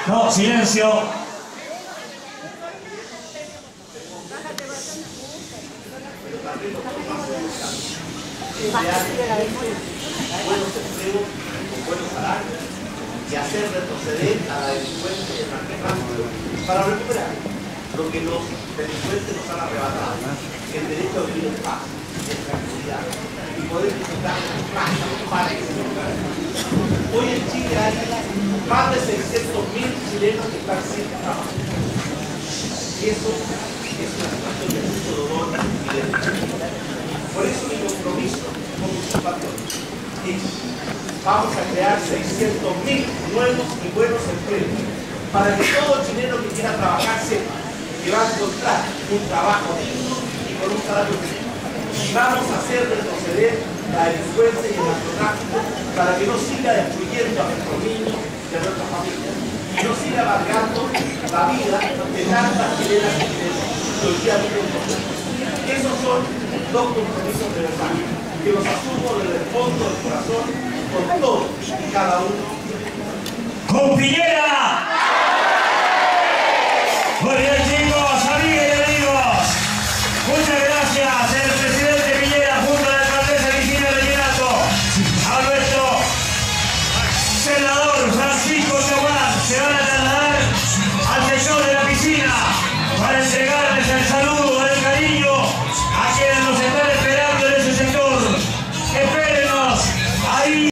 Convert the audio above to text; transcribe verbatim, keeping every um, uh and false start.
No, silencio. Buenos empleos con buenos salarios y hacer retroceder a la delincuencia y el narcotráfico para recuperar lo que los delincuentes nos han arrebatado, el derecho a vivir en paz, en tranquilidad y poder disfrutar de los parques. Hoy en Chile hay más de seiscientos mil chilenos que están sin trabajo. Y eso es una situación de mucho dolor y de lucha. Por eso mi compromiso con mis compatriotas es: vamos a crear seiscientos mil nuevos y buenos empleos para que todo chileno que quiera trabajar sepa que va a encontrar un trabajo digno y con un salario digno. Y vamos a hacer retroceder la delincuencia y el narcotráfico para que no siga destruyendo a nuestros niños y a nuestras familias y no siga alargando la vida de tantas chilenas y chilenos que hoy día viven con nosotros. Esos son dos compromisos de verdad que los asumo desde el fondo del corazón con todos y cada uno. ¡Con Piñera!